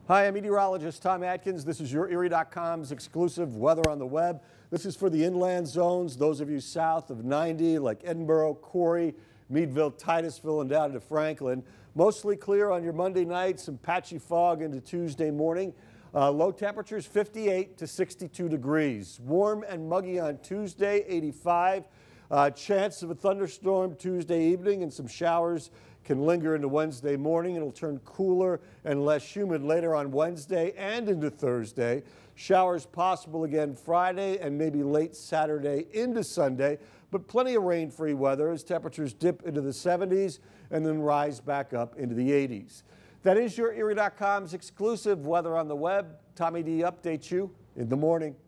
Hi, I'm meteorologist Tom Atkins. This is your Erie.com's exclusive weather on the web. This is for the inland zones, those of you south of 90 like Edinboro, Corey, Meadville, Titusville, and down to Franklin. Mostly clear on your Monday night, some patchy fog into Tuesday morning. Low temperatures 58 to 62 degrees. Warm and muggy on Tuesday, 85. Chance of a thunderstorm Tuesday evening, and some showers can linger into Wednesday morning. It'll turn cooler and less humid later on Wednesday and into Thursday. Showers possible again Friday and maybe late Saturday into Sunday, but plenty of rain-free weather as temperatures dip into the 70s and then rise back up into the 80s. That is your Erie.com's exclusive weather on the web. Tommy D updates you in the morning.